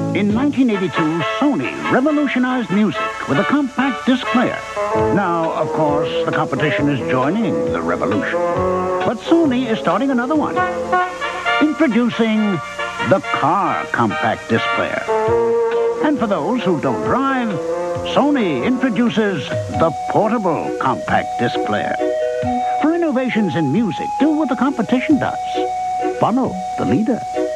In 1982, Sony revolutionized music with a compact disc player. Now, of course, the competition is joining the revolution. But Sony is starting another one. Introducing the car compact disc player. And for those who don't drive, Sony introduces the portable compact disc player. For innovations in music, do what the competition does. Follow the leader.